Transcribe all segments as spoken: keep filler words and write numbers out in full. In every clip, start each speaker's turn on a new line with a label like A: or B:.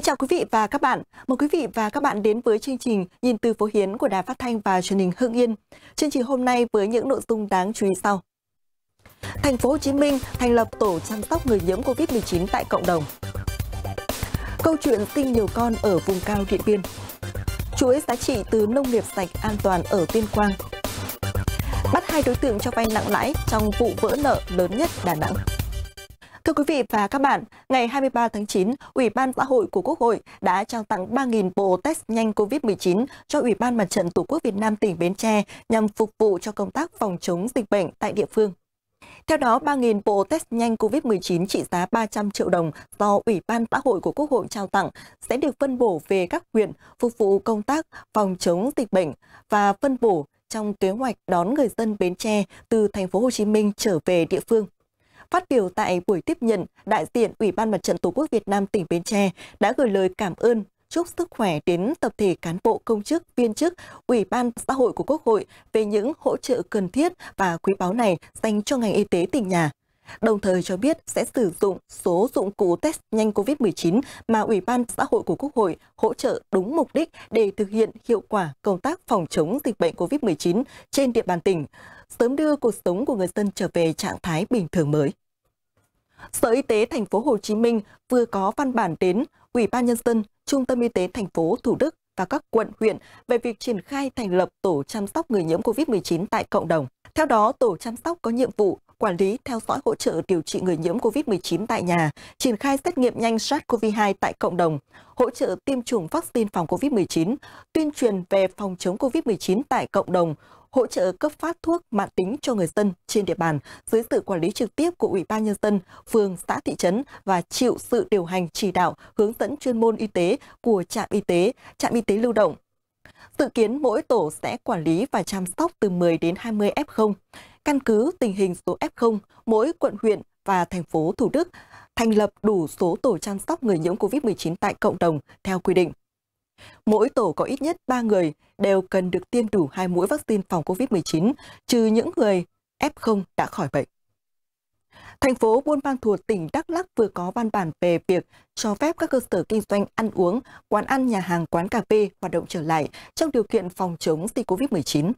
A: chào quý vị và các bạn. Mời quý vị và các bạn đến với chương trình Nhìn từ phố Hiến của Đài Phát thanh và Truyền hình Hưng Yên. Chương trình hôm nay với những nội dung đáng chú ý sau. Thành phố Hồ Chí Minh thành lập tổ chăm sóc người nhiễm Covid mười chín tại cộng đồng. Câu chuyện sinh nhiều con ở vùng cao Điện Biên. Chuỗi giá trị từ nông nghiệp sạch an toàn ở Tuyên Quang. Bắt hai đối tượng cho vay nặng lãi trong vụ vỡ nợ lớn nhất Đà Nẵng. Thưa quý vị và các bạn, ngày hai mươi ba tháng chín, Ủy ban Xã hội của Quốc hội đã trao tặng ba nghìn bộ test nhanh Covid mười chín cho Ủy ban Mặt trận Tổ quốc Việt Nam tỉnh Bến Tre nhằm phục vụ cho công tác phòng chống dịch bệnh tại địa phương. Theo đó, ba nghìn bộ test nhanh Covid mười chín trị giá ba trăm triệu đồng do Ủy ban Xã hội của Quốc hội trao tặng sẽ được phân bổ về các huyện phục vụ công tác phòng chống dịch bệnh và phân bổ trong kế hoạch đón người dân Bến Tre từ thành phố Hồ Chí Minh trở về địa phương. Phát biểu tại buổi tiếp nhận, đại diện Ủy ban Mặt trận Tổ quốc Việt Nam tỉnh Bến Tre đã gửi lời cảm ơn, chúc sức khỏe đến tập thể cán bộ công chức, viên chức, Ủy ban Xã hội của Quốc hội về những hỗ trợ cần thiết và quý báu này dành cho ngành y tế tỉnh nhà. Đồng thời cho biết sẽ sử dụng số dụng cụ test nhanh Covid mười chín mà Ủy ban Xã hội của Quốc hội hỗ trợ đúng mục đích để thực hiện hiệu quả công tác phòng chống dịch bệnh Covid mười chín trên địa bàn tỉnh, sớm đưa cuộc sống của người dân trở về trạng thái bình thường mới. Sở Y tế thành phố Hồ Chí Minh vừa có văn bản đến Ủy ban Nhân dân, Trung tâm Y tế thành phố Thủ Đức và các quận, huyện về việc triển khai thành lập tổ chăm sóc người nhiễm Covid mười chín tại cộng đồng. Theo đó, tổ chăm sóc có nhiệm vụ quản lý, theo dõi, hỗ trợ điều trị người nhiễm Covid mười chín tại nhà, triển khai xét nghiệm nhanh SARS-xê o vê hai tại cộng đồng, hỗ trợ tiêm chủng vaccine phòng Covid mười chín, tuyên truyền về phòng chống Covid mười chín tại cộng đồng, hỗ trợ cấp phát thuốc mãn tính cho người dân trên địa bàn dưới sự quản lý trực tiếp của Ủy ban Nhân dân, phường, xã, thị trấn và chịu sự điều hành chỉ đạo, hướng dẫn chuyên môn y tế của trạm y tế, trạm y tế lưu động. Dự kiến mỗi tổ sẽ quản lý và chăm sóc từ mười đến hai mươi ép không. Căn cứ tình hình số ép không, mỗi quận, huyện và thành phố Thủ Đức thành lập đủ số tổ chăm sóc người nhiễm Covid mười chín tại cộng đồng theo quy định. Mỗi tổ có ít nhất ba người đều cần được tiêm đủ hai mũi vaccine phòng Covid mười chín, trừ những người ép không đã khỏi bệnh. Thành phố Buôn Ma Thuột, tỉnh Đắk Lắk vừa có văn bản về việc cho phép các cơ sở kinh doanh ăn uống, quán ăn, nhà hàng, quán cà phê hoạt động trở lại trong điều kiện phòng chống dịch Covid mười chín.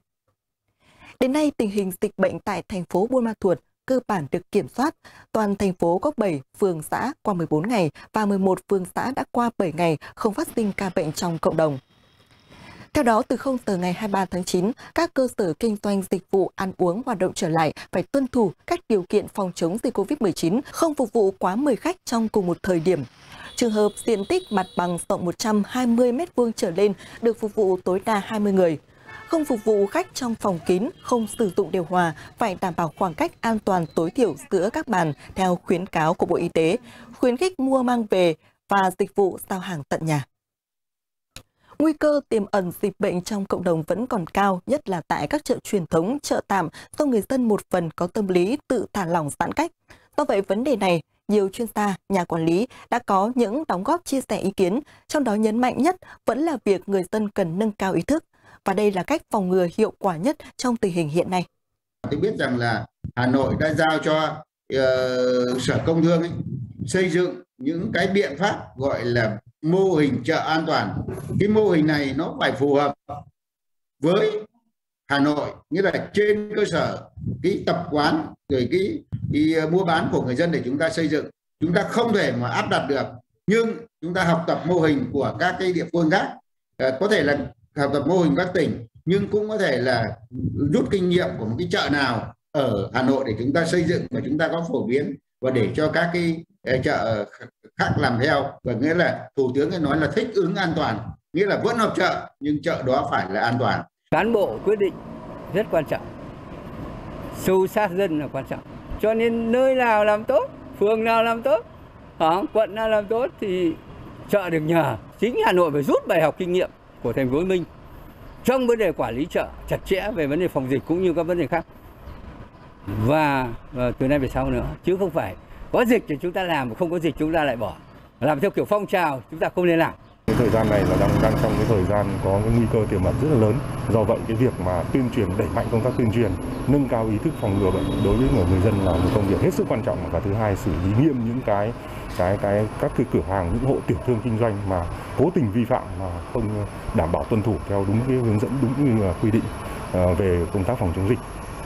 A: Đến nay, tình hình dịch bệnh tại thành phố Buôn Ma Thuột cơ bản được kiểm soát. Toàn thành phố có bảy phường xã qua mười bốn ngày và mười một phường xã đã qua bảy ngày không phát sinh ca bệnh trong cộng đồng. Theo đó, từ không giờ ngày hai mươi ba tháng chín, các cơ sở kinh doanh dịch vụ ăn uống hoạt động trở lại phải tuân thủ các điều kiện phòng chống dịch Covid mười chín, không phục vụ quá mười khách trong cùng một thời điểm. Trường hợp diện tích mặt bằng rộng một trăm hai mươi mét vuông trở lên được phục vụ tối đa hai mươi người. Không phục vụ khách trong phòng kín, không sử dụng điều hòa, phải đảm bảo khoảng cách an toàn tối thiểu giữa các bàn theo khuyến cáo của Bộ Y tế, khuyến khích mua mang về và dịch vụ giao hàng tận nhà. Nguy cơ tiềm ẩn dịch bệnh trong cộng đồng vẫn còn cao, nhất là tại các chợ truyền thống, chợ tạm, do người dân một phần có tâm lý tự thả lỏng giãn cách. Do vậy, vấn đề này, nhiều chuyên gia, nhà quản lý đã có những đóng góp chia sẻ ý kiến, trong đó nhấn mạnh nhất vẫn là việc người dân cần nâng cao ý thức. Và đây là cách phòng ngừa hiệu quả nhất trong tình hình hiện nay.
B: Tôi biết rằng là Hà Nội đã giao cho uh, Sở Công Thương ấy, xây dựng những cái biện pháp gọi là mô hình chợ an toàn. Cái mô hình này nó phải phù hợp với Hà Nội, nghĩa là trên cơ sở cái tập quán rồi cái, cái mua bán của người dân để chúng ta xây dựng. Chúng ta không thể mà áp đặt được, nhưng chúng ta học tập mô hình của các cái địa phương khác, uh, có thể là học tập mô hình các tỉnh, nhưng cũng có thể là rút kinh nghiệm của một cái chợ nào ở Hà Nội để chúng ta xây dựng và chúng ta có phổ biến và để cho các cái chợ khác làm theo. Và nghĩa là Thủ tướng ấy nói là thích ứng an toàn, nghĩa là vẫn họp chợ nhưng chợ đó phải là an toàn.
C: Cán bộ quyết định rất quan trọng, sâu sát dân là quan trọng, cho nên nơi nào làm tốt, phường nào làm tốt, quận nào làm tốt thì chợ được nhờ. Chính Hà Nội phải rút bài học kinh nghiệm của thành phố Hồ Chí Minh trong vấn đề quản lý chợ chặt chẽ về vấn đề phòng dịch cũng như các vấn đề khác, và, và từ nay về sau nữa, chứ không phải có dịch thì chúng ta làm, mà không có dịch chúng ta lại bỏ, làm theo kiểu phong trào chúng ta không nên làm.
D: Cái thời gian này là đang đang trong cái thời gian có cái nguy cơ tiềm ẩn rất là lớn. Do vậy cái việc mà tuyên truyền, đẩy mạnh công tác tuyên truyền, nâng cao ý thức phòng ngừa bệnh đối với người dân là một công việc hết sức quan trọng. Và thứ hai, xử lý nghiêm những cái cái cái các cái cửa hàng, những hộ tiểu thương kinh doanh mà cố tình vi phạm mà không đảm bảo tuân thủ theo đúng cái hướng dẫn, đúng như là quy định về công tác phòng chống dịch.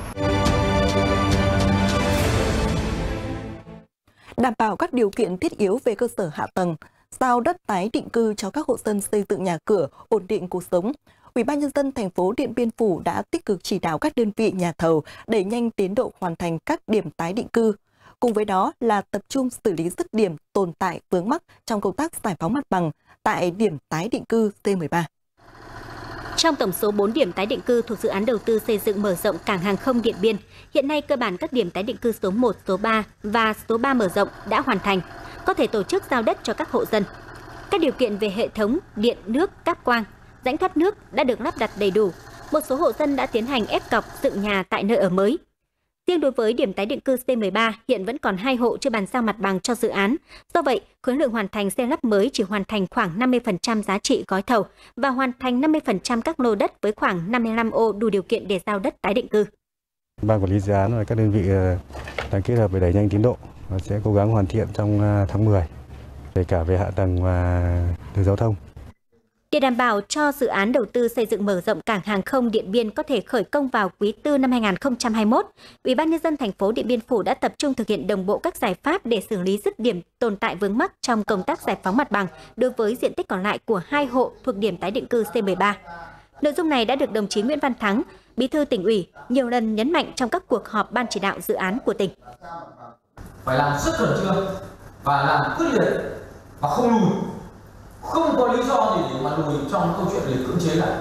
A: Đảm bảo các điều kiện thiết yếu về cơ sở hạ tầng, giao đất tái định cư cho các hộ dân xây dựng nhà cửa, ổn định cuộc sống. Ủy ban nhân dân thành phố Điện Biên Phủ đã tích cực chỉ đạo các đơn vị nhà thầu đẩy nhanh tiến độ hoàn thành các điểm tái định cư. Cùng với đó là tập trung xử lý dứt điểm tồn tại vướng mắc trong công tác giải phóng mặt bằng tại điểm tái định cư T mười ba.
E: Trong tổng số bốn điểm tái định cư thuộc dự án đầu tư xây dựng mở rộng cảng hàng không Điện Biên, hiện nay cơ bản các điểm tái định cư số một, số ba và số ba mở rộng đã hoàn thành, có thể tổ chức giao đất cho các hộ dân. Các điều kiện về hệ thống điện, nước, cáp quang, rãnh thoát nước đã được lắp đặt đầy đủ. Một số hộ dân đã tiến hành ép cọc dựng nhà tại nơi ở mới. Riêng đối với điểm tái định cư C mười ba, hiện vẫn còn hai hộ chưa bàn giao mặt bằng cho dự án. Do vậy, khối lượng hoàn thành xây lắp mới chỉ hoàn thành khoảng năm mươi phần trăm giá trị gói thầu và hoàn thành năm mươi phần trăm các lô đất với khoảng năm mươi lăm ô đủ điều kiện để giao đất tái định cư.
F: Ban quản lý dự án và các đơn vị đang kết hợp để đẩy nhanh tiến độ và sẽ cố gắng hoàn thiện trong tháng mười, kể cả về hạ tầng và đường giao thông.
E: Để đảm bảo cho dự án đầu tư xây dựng mở rộng cảng hàng không Điện Biên có thể khởi công vào quý tư năm hai nghìn không trăm hai mươi mốt, Ủy ban nhân dân thành phố Điện Biên Phủ đã tập trung thực hiện đồng bộ các giải pháp để xử lý dứt điểm tồn tại vướng mắc trong công tác giải phóng mặt bằng đối với diện tích còn lại của hai hộ thuộc điểm tái định cư C mười ba. Nội dung này đã được đồng chí Nguyễn Văn Thắng, Bí thư Tỉnh ủy nhiều lần nhấn mạnh trong các cuộc họp ban chỉ đạo dự án của tỉnh.
G: Phải làm rất khẩn trương và làm quyết liệt và không lùi. Không có lý do gì để mà lùi trong câu chuyện về cưỡng chế này.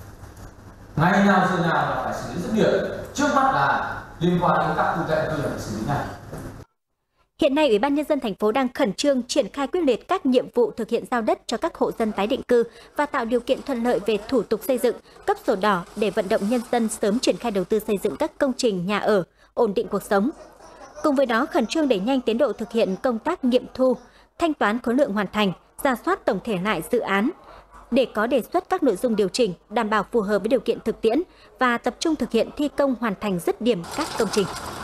G: Ngày nào giờ nào là phải xử lý dứt điểm. Trước mắt là liên quan đến các khu tái định cư là phải xử lý ngay.
E: Hiện nay, Ủy ban nhân dân thành phố đang khẩn trương triển khai quyết liệt các nhiệm vụ thực hiện giao đất cho các hộ dân tái định cư và tạo điều kiện thuận lợi về thủ tục xây dựng, cấp sổ đỏ để vận động nhân dân sớm triển khai đầu tư xây dựng các công trình nhà ở, ổn định cuộc sống. Cùng với đó, khẩn trương đẩy nhanh tiến độ thực hiện công tác nghiệm thu, thanh toán khối lượng hoàn thành, rà soát tổng thể lại dự án để có đề xuất các nội dung điều chỉnh đảm bảo phù hợp với điều kiện thực tiễn và tập trung thực hiện thi công hoàn thành dứt điểm các công trình.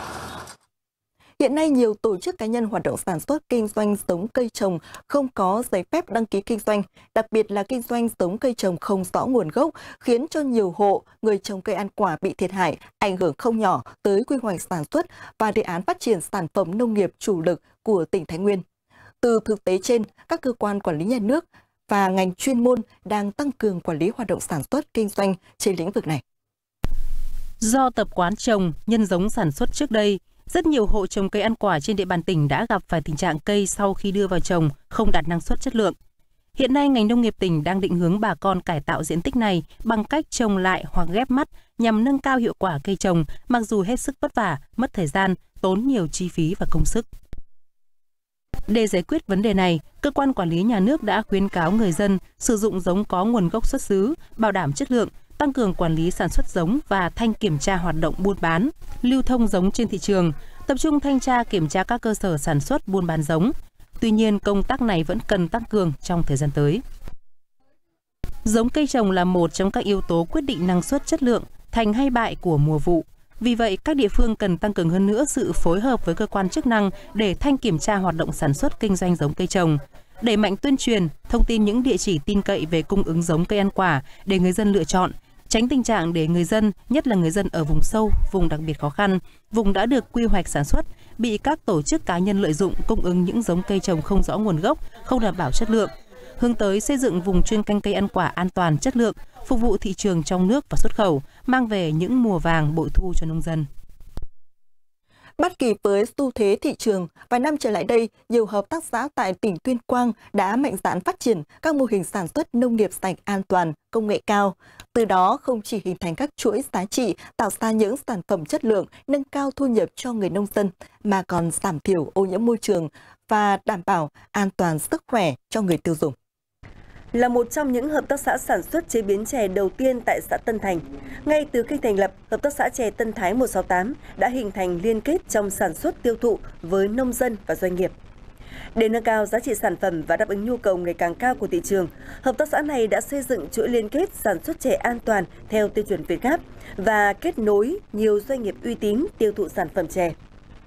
A: Hiện nay, nhiều tổ chức cá nhân hoạt động sản xuất kinh doanh giống cây trồng không có giấy phép đăng ký kinh doanh, đặc biệt là kinh doanh giống cây trồng không rõ nguồn gốc, khiến cho nhiều hộ người trồng cây ăn quả bị thiệt hại, ảnh hưởng không nhỏ tới quy hoạch sản xuất và đề án phát triển sản phẩm nông nghiệp chủ lực của tỉnh Thái Nguyên. Từ thực tế trên, các cơ quan quản lý nhà nước và ngành chuyên môn đang tăng cường quản lý hoạt động sản xuất kinh doanh trên lĩnh vực này.
H: Do tập quán trồng, nhân giống sản xuất trước đây, rất nhiều hộ trồng cây ăn quả trên địa bàn tỉnh đã gặp phải tình trạng cây sau khi đưa vào trồng không đạt năng suất chất lượng. Hiện nay, ngành nông nghiệp tỉnh đang định hướng bà con cải tạo diện tích này bằng cách trồng lại hoặc ghép mắt nhằm nâng cao hiệu quả cây trồng, mặc dù hết sức vất vả, mất thời gian, tốn nhiều chi phí và công sức. Để giải quyết vấn đề này, cơ quan quản lý nhà nước đã khuyến cáo người dân sử dụng giống có nguồn gốc xuất xứ, bảo đảm chất lượng, tăng cường quản lý sản xuất giống và thanh kiểm tra hoạt động buôn bán, lưu thông giống trên thị trường, tập trung thanh tra kiểm tra các cơ sở sản xuất buôn bán giống. Tuy nhiên, công tác này vẫn cần tăng cường trong thời gian tới. Giống cây trồng là một trong các yếu tố quyết định năng suất chất lượng, thành hay bại của mùa vụ. Vì vậy, các địa phương cần tăng cường hơn nữa sự phối hợp với cơ quan chức năng để thanh kiểm tra hoạt động sản xuất kinh doanh giống cây trồng, đẩy mạnh tuyên truyền, thông tin những địa chỉ tin cậy về cung ứng giống cây ăn quả để người dân lựa chọn, tránh tình trạng để người dân, nhất là người dân ở vùng sâu, vùng đặc biệt khó khăn, vùng đã được quy hoạch sản xuất, bị các tổ chức cá nhân lợi dụng cung ứng những giống cây trồng không rõ nguồn gốc, không đảm bảo chất lượng, hướng tới xây dựng vùng chuyên canh cây ăn quả an toàn, chất lượng, phục vụ thị trường trong nước và xuất khẩu, mang về những mùa vàng bội thu cho nông dân.
A: Bắt kịp với xu thế thị trường, vài năm trở lại đây, nhiều hợp tác xã tại tỉnh Tuyên Quang đã mạnh dạn phát triển các mô hình sản xuất nông nghiệp sạch an toàn, công nghệ cao. Từ đó không chỉ hình thành các chuỗi giá trị, tạo ra những sản phẩm chất lượng, nâng cao thu nhập cho người nông dân, mà còn giảm thiểu ô nhiễm môi trường và đảm bảo an toàn sức khỏe cho người tiêu dùng.
I: Là một trong những hợp tác xã sản xuất chế biến chè đầu tiên tại xã Tân Thành. Ngay từ khi thành lập, Hợp tác xã chè Tân Thái một sáu tám đã hình thành liên kết trong sản xuất tiêu thụ với nông dân và doanh nghiệp. Để nâng cao giá trị sản phẩm và đáp ứng nhu cầu ngày càng cao của thị trường, hợp tác xã này đã xây dựng chuỗi liên kết sản xuất chè an toàn theo tiêu chuẩn Việt Gáp và kết nối nhiều doanh nghiệp uy tín tiêu thụ sản phẩm chè.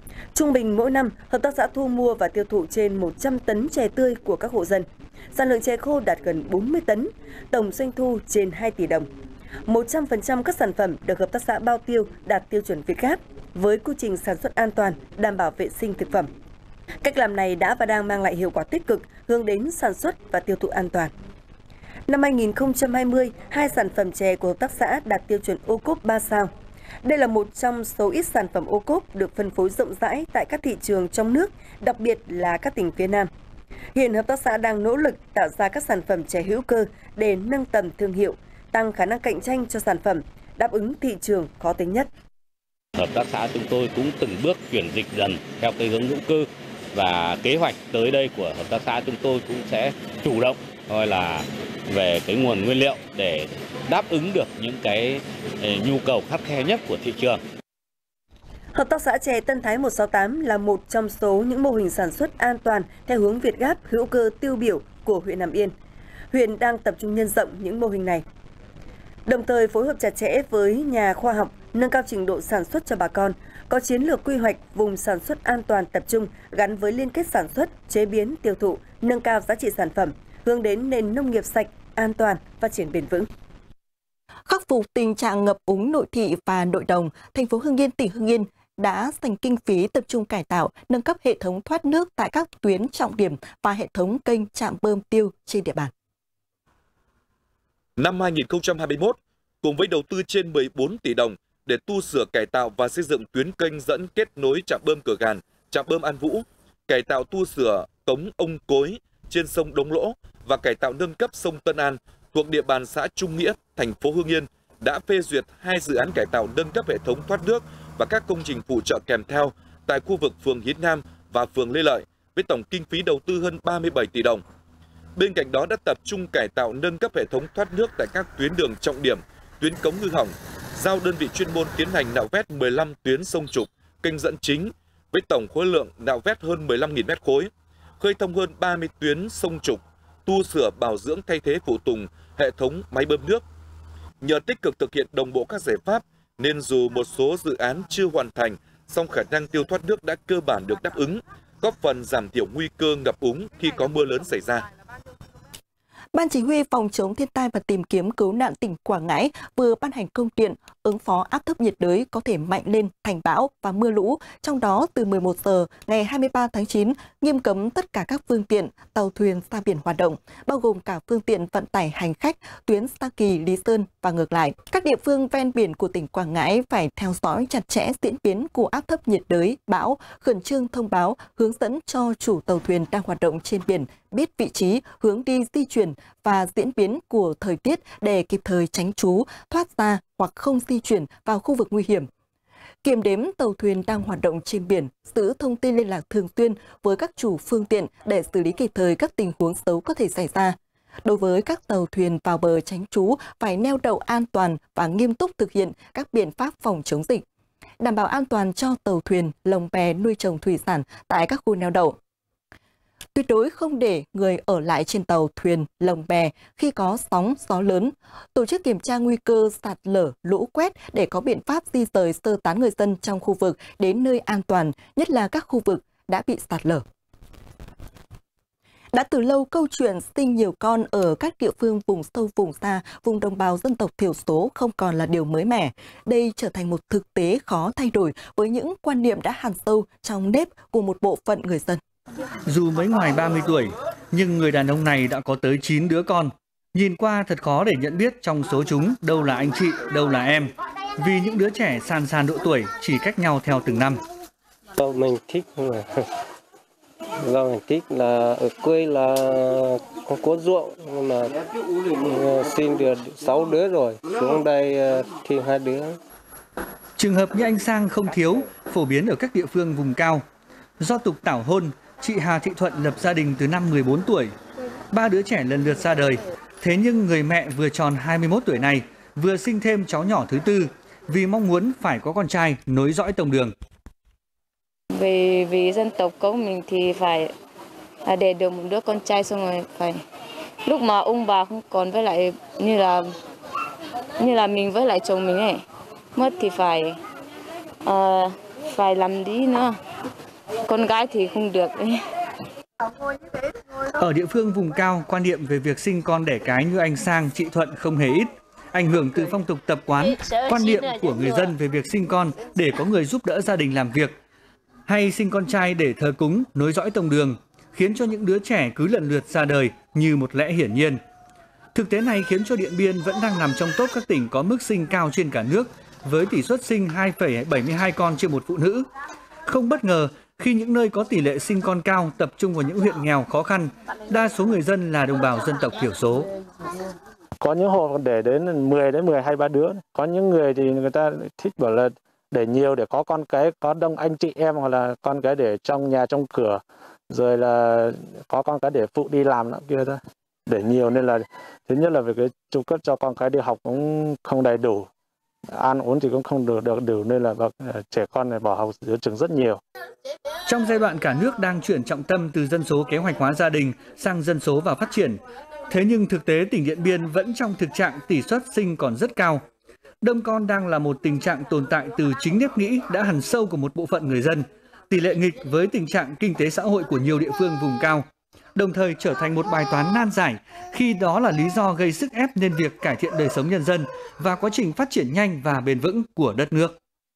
I: Trung bình mỗi năm, hợp tác xã thu mua và tiêu thụ trên một trăm tấn chè tươi của các hộ dân. Sản lượng chè khô đạt gần bốn mươi tấn, tổng doanh thu trên hai tỷ đồng. một trăm phần trăm các sản phẩm được hợp tác xã bao tiêu đạt tiêu chuẩn Việt Gáp với quy trình sản xuất an toàn, đảm bảo vệ sinh thực phẩm. Cách làm này đã và đang mang lại hiệu quả tích cực hướng đến sản xuất và tiêu thụ an toàn. Năm hai nghìn không trăm hai mươi, hai sản phẩm chè của hợp tác xã đạt tiêu chuẩn ô cốp ba sao. Đây là một trong số ít sản phẩm ô cốp được phân phối rộng rãi tại các thị trường trong nước, đặc biệt là các tỉnh phía Nam. Hiện hợp tác xã đang nỗ lực tạo ra các sản phẩm chè hữu cơ để nâng tầm thương hiệu, tăng khả năng cạnh tranh cho sản phẩm, đáp ứng thị trường khó tính nhất.
J: Hợp tác xã chúng tôi cũng từng bước chuyển dịch dần theo cái hướng hữu cơ, và kế hoạch tới đây của hợp tác xã chúng tôi cũng sẽ chủ động coi là về cái nguồn nguyên liệu để đáp ứng được những cái nhu cầu khắt khe nhất của thị trường.
I: Hợp tác xã chè Tân Thái một sáu tám là một trong số những mô hình sản xuất an toàn theo hướng Việt Gáp hữu cơ tiêu biểu của huyện Nam Yên. Huyện đang tập trung nhân rộng những mô hình này, đồng thời phối hợp chặt chẽ với nhà khoa học, nâng cao trình độ sản xuất cho bà con, có chiến lược quy hoạch vùng sản xuất an toàn tập trung gắn với liên kết sản xuất, chế biến, tiêu thụ, nâng cao giá trị sản phẩm, hướng đến nền nông nghiệp sạch, an toàn, phát triển bền vững.
A: Khắc phục tình trạng ngập úng nội thị và nội đồng, thành phố Hưng Yên, tỉnh Hưng Yên đã dành kinh phí tập trung cải tạo, nâng cấp hệ thống thoát nước tại các tuyến trọng điểm và hệ thống kênh trạm bơm tiêu trên địa bàn.
K: Năm hai nghìn không trăm hai mươi mốt, cùng với đầu tư trên mười bốn tỷ đồng để tu sửa cải tạo và xây dựng tuyến kênh dẫn kết nối trạm bơm Cửa Gàn, trạm bơm An Vũ, cải tạo tu sửa cống Ông Cối trên sông Đống Lỗ và cải tạo nâng cấp sông Tân An thuộc địa bàn xã Trung Nghĩa, thành phố Hưng Yên đã phê duyệt hai dự án cải tạo nâng cấp hệ thống thoát nước và các công trình phụ trợ kèm theo tại khu vực phường Hiến Nam và phường Lê Lợi với tổng kinh phí đầu tư hơn ba mươi bảy tỷ đồng. Bên cạnh đó đã tập trung cải tạo nâng cấp hệ thống thoát nước tại các tuyến đường trọng điểm, tuyến cống hư hỏng, giao đơn vị chuyên môn tiến hành nạo vét mười lăm tuyến sông trục, kênh dẫn chính với tổng khối lượng nạo vét hơn mười lăm nghìn mét khối, khơi thông hơn ba mươi tuyến sông trục, tu sửa bảo dưỡng thay thế phụ tùng hệ thống máy bơm nước. Nhờ tích cực thực hiện đồng bộ các giải pháp nên dù một số dự án chưa hoàn thành, song khả năng tiêu thoát nước đã cơ bản được đáp ứng, góp phần giảm thiểu nguy cơ ngập úng khi có mưa lớn xảy ra.
A: Ban Chỉ huy Phòng chống thiên tai và tìm kiếm cứu nạn tỉnh Quảng Ngãi vừa ban hành công điện ứng phó áp thấp nhiệt đới có thể mạnh lên thành bão và mưa lũ, trong đó từ mười một giờ ngày hai mươi ba tháng chín nghiêm cấm tất cả các phương tiện, tàu thuyền ra biển hoạt động, bao gồm cả phương tiện vận tải hành khách tuyến Sa Kỳ, Lý Sơn và ngược lại. Các địa phương ven biển của tỉnh Quảng Ngãi phải theo dõi chặt chẽ diễn biến của áp thấp nhiệt đới, bão, khẩn trương thông báo, hướng dẫn cho chủ tàu thuyền đang hoạt động trên biển biết vị trí, hướng đi di chuyển và diễn biến của thời tiết để kịp thời tránh trú, thoát ra hoặc không di chuyển vào khu vực nguy hiểm. Kiểm đếm tàu thuyền đang hoạt động trên biển, giữ thông tin liên lạc thường xuyên với các chủ phương tiện để xử lý kịp thời các tình huống xấu có thể xảy ra. Đối với các tàu thuyền vào bờ tránh trú phải neo đậu an toàn và nghiêm túc thực hiện các biện pháp phòng chống dịch, đảm bảo an toàn cho tàu thuyền, lồng bè nuôi trồng thủy sản tại các khu neo đậu. Tuyệt đối không để người ở lại trên tàu, thuyền, lồng bè khi có sóng, gió lớn. Tổ chức kiểm tra nguy cơ sạt lở, lũ quét để có biện pháp di rời sơ tán người dân trong khu vực đến nơi an toàn, nhất là các khu vực đã bị sạt lở. Đã từ lâu, câu chuyện sinh nhiều con ở các địa phương vùng sâu, vùng xa, vùng đồng bào dân tộc thiểu số không còn là điều mới mẻ. Đây trở thành một thực tế khó thay đổi với những quan niệm đã hằn sâu trong nếp của một bộ phận người dân.
L: Dù mới ngoài ba mươi tuổi, nhưng người đàn ông này đã có tới chín đứa con. Nhìn qua thật khó để nhận biết trong số chúng đâu là anh chị, đâu là em. Vì những đứa trẻ sàn sàn độ tuổi chỉ cách nhau theo từng năm.
M: Mình thích là do mình thích là ở quê là có có ruộng, nhưng mà sinh được sáu đứa rồi, xuống đây thì hai đứa.
L: Trường hợp như anh Sang không thiếu, phổ biến ở các địa phương vùng cao. Do tục tảo hôn, chị Hà Thị Thuận lập gia đình từ năm mười bốn tuổi. Ba đứa trẻ lần lượt ra đời. Thế nhưng người mẹ vừa tròn hai mươi mốt tuổi này vừa sinh thêm cháu nhỏ thứ tư vì mong muốn phải có con trai nối dõi tông đường.
N: Về vì dân tộc của mình thì phải để được một đứa con trai, xong rồi phải lúc mà ông bà không còn với lại như là như là mình với lại chồng mình ấy mất thì phải uh, phải làm đi nữa. con gái thì không được.
L: Ở địa phương vùng cao, quan niệm về việc sinh con đẻ cái như anh Sang, chị Thuận không hề ít. Ảnh hưởng từ phong tục tập quán, quan niệm của người dân về việc sinh con để có người giúp đỡ gia đình làm việc, hay sinh con trai để thờ cúng, nối dõi tông đường, khiến cho những đứa trẻ cứ lần lượt ra đời như một lẽ hiển nhiên. Thực tế này khiến cho Điện Biên vẫn đang nằm trong top các tỉnh có mức sinh cao trên cả nước, với tỷ suất sinh hai phẩy bảy mươi hai con trên một phụ nữ. Không bất ngờ khi những nơi có tỷ lệ sinh con cao tập trung vào những huyện nghèo khó khăn, đa số người dân là đồng bào dân tộc thiểu số.
O: Có những hộ để đến mười đến mười hai ba đứa, có những người thì người ta thích bảo là để nhiều để có con cái, có đông anh chị em, hoặc là con cái để trong nhà trong cửa, rồi là có con cái để phụ đi làm nữa kia thôi. Để nhiều nên là thứ nhất là về cái chu cấp cho con cái đi học cũng không đầy đủ, ăn uống thì cũng không được được đủ, nên là trẻ con này bỏ học giữa trường rất nhiều.
L: Trong giai đoạn cả nước đang chuyển trọng tâm từ dân số kế hoạch hóa gia đình sang dân số và phát triển, thế nhưng thực tế tỉnh Điện Biên vẫn trong thực trạng tỷ suất sinh còn rất cao. Đông con đang là một tình trạng tồn tại từ chính nếp nghĩ đã hằn sâu của một bộ phận người dân, tỷ lệ nghịch với tình trạng kinh tế xã hội của nhiều địa phương vùng cao, đồng thời trở thành một bài toán nan giải khi đó là lý do gây sức ép nên việc cải thiện đời sống nhân dân và quá trình phát triển nhanh và bền vững của đất nước.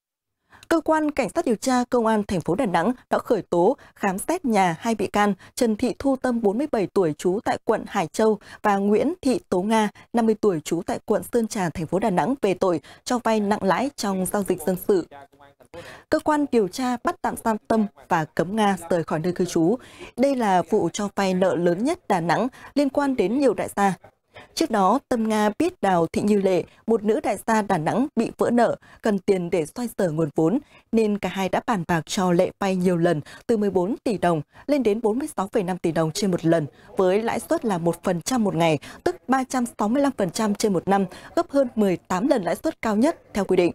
A: Cơ quan Cảnh sát điều tra Công an thành phố Đà Nẵng đã khởi tố, khám xét nhà hai bị can Trần Thị Thu Tâm, bốn mươi bảy tuổi, trú tại quận Hải Châu, và Nguyễn Thị Tố Nga, năm mươi tuổi, trú tại quận Sơn Trà, thành phố Đà Nẵng về tội cho vay nặng lãi trong giao dịch dân sự. Cơ quan điều tra bắt tạm giam Tâm và cấm Nga rời khỏi nơi cư trú. Đây là vụ cho vay nợ lớn nhất Đà Nẵng liên quan đến nhiều đại gia. Trước đó, Tâm Nga biết Đào Thị Như Lệ, một nữ đại gia Đà Nẵng bị vỡ nợ, cần tiền để xoay sở nguồn vốn, nên cả hai đã bàn bạc cho Lệ vay nhiều lần từ mười bốn tỷ đồng lên đến bốn mươi sáu phẩy năm tỷ đồng trên một lần, với lãi suất là một phần trăm một ngày, tức ba trăm sáu mươi lăm phần trăm trên một năm, gấp hơn mười tám lần lãi suất cao nhất theo quy định.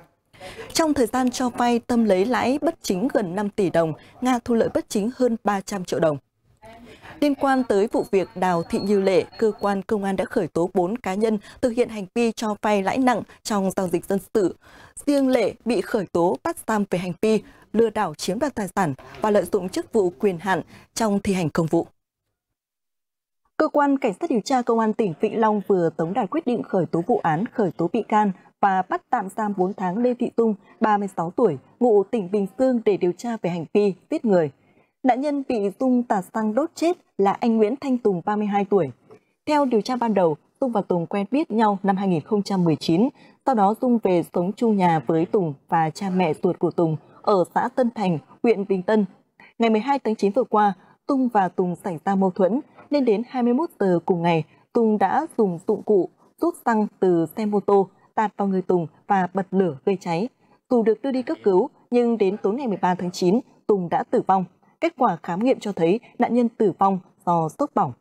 A: Trong thời gian cho vay, Tâm lấy lãi bất chính gần năm tỷ đồng, Nga thu lợi bất chính hơn ba trăm triệu đồng. Liên quan tới vụ việc Đào Thị Như Lệ, cơ quan công an đã khởi tố bốn cá nhân thực hiện hành vi cho vay lãi nặng trong giao dịch dân sự. Riêng Lệ bị khởi tố bắt giam về hành vi lừa đảo chiếm đoạt tài sản và lợi dụng chức vụ quyền hạn trong thi hành công vụ. Cơ quan Cảnh sát điều tra Công an tỉnh Vĩnh Long vừa tống đạt quyết định khởi tố vụ án, khởi tố bị can và bắt tạm giam bốn tháng Lê Thị Tung, ba mươi sáu tuổi, ngụ tỉnh Bình Dương để điều tra về hành vi giết người. Nạn nhân bị Tung tạt xăng đốt chết là anh Nguyễn Thanh Tùng, ba mươi hai tuổi. Theo điều tra ban đầu, Tung và Tùng quen biết nhau năm hai nghìn không trăm mười chín. Sau đó Tung về sống chung nhà với Tùng và cha mẹ ruột của Tùng ở xã Tân Thành, huyện Bình Tân. Ngày mười hai tháng chín vừa qua, Tung và Tùng xảy ra mâu thuẫn, nên đến hai mươi mốt giờ cùng ngày, Tùng đã dùng dụng cụ rút xăng từ xe mô tô tạt vào người Tùng và bật lửa gây cháy. Tùng được đưa đi cấp cứu, nhưng đến tối ngày mười ba tháng chín, Tùng đã tử vong. Kết quả khám nghiệm cho thấy nạn nhân tử vong do sốc bỏng.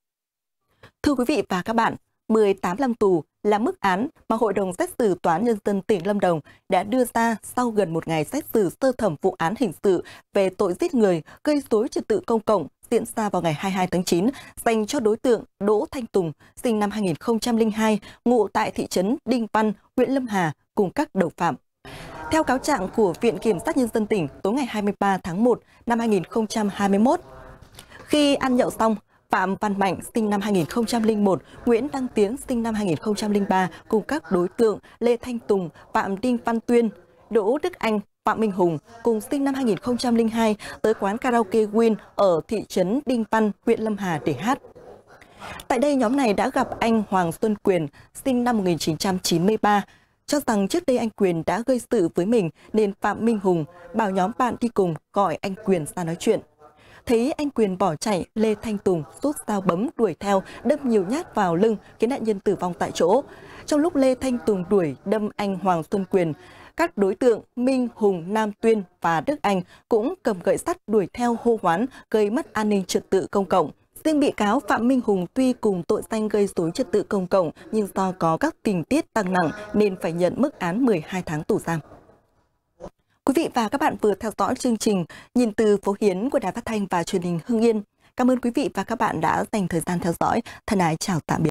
A: Thưa quý vị và các bạn, mười tám năm tù là mức án mà Hội đồng xét xử Tòa án Nhân dân tỉnh Lâm Đồng đã đưa ra sau gần một ngày xét xử sơ thẩm vụ án hình sự về tội giết người gây rối trật tự công cộng diễn ra vào ngày hai mươi hai tháng chín dành cho đối tượng Đỗ Thanh Tùng, sinh năm hai nghìn không trăm lẻ hai, ngụ tại thị trấn Đinh Văn, huyện Lâm Hà cùng các đồng phạm. Theo cáo trạng của Viện Kiểm sát Nhân dân tỉnh, tối ngày hai mươi ba tháng một năm hai nghìn không trăm hai mươi mốt, khi ăn nhậu xong, Phạm Văn Mạnh, sinh năm hai nghìn không trăm lẻ một, Nguyễn Đăng Tiến, sinh năm hai nghìn không trăm lẻ ba, cùng các đối tượng Lê Thanh Tùng, Phạm Đinh Văn Tuyên, Đỗ Đức Anh, Phạm Minh Hùng, cùng sinh năm hai nghìn không trăm lẻ hai, tới quán karaoke Win ở thị trấn Đinh Văn, huyện Lâm Hà để hát. Tại đây, nhóm này đã gặp anh Hoàng Xuân Quyền, sinh năm một nghìn chín trăm chín mươi ba, cho rằng trước đây anh Quyền đã gây sự với mình nên Phạm Minh Hùng bảo nhóm bạn đi cùng gọi anh Quyền ra nói chuyện. Thấy anh Quyền bỏ chạy, Lê Thanh Tùng rút dao bấm đuổi theo, đâm nhiều nhát vào lưng khiến nạn nhân tử vong tại chỗ. Trong lúc Lê Thanh Tùng đuổi đâm anh Hoàng Xuân Quyền, các đối tượng Minh Hùng, Nam Tuyên và Đức Anh cũng cầm gậy sắt đuổi theo hô hoán gây mất an ninh trật tự công cộng. Riêng bị cáo Phạm Minh Hùng tuy cùng tội danh gây rối trật tự công cộng nhưng do có các tình tiết tăng nặng nên phải nhận mức án mười hai tháng tù giam. Quý vị và các bạn vừa theo dõi chương trình Nhìn từ phố Hiến của Đài Phát thanh và Truyền hình Hưng Yên. Cảm ơn quý vị và các bạn đã dành thời gian theo dõi. Thân ái chào tạm biệt.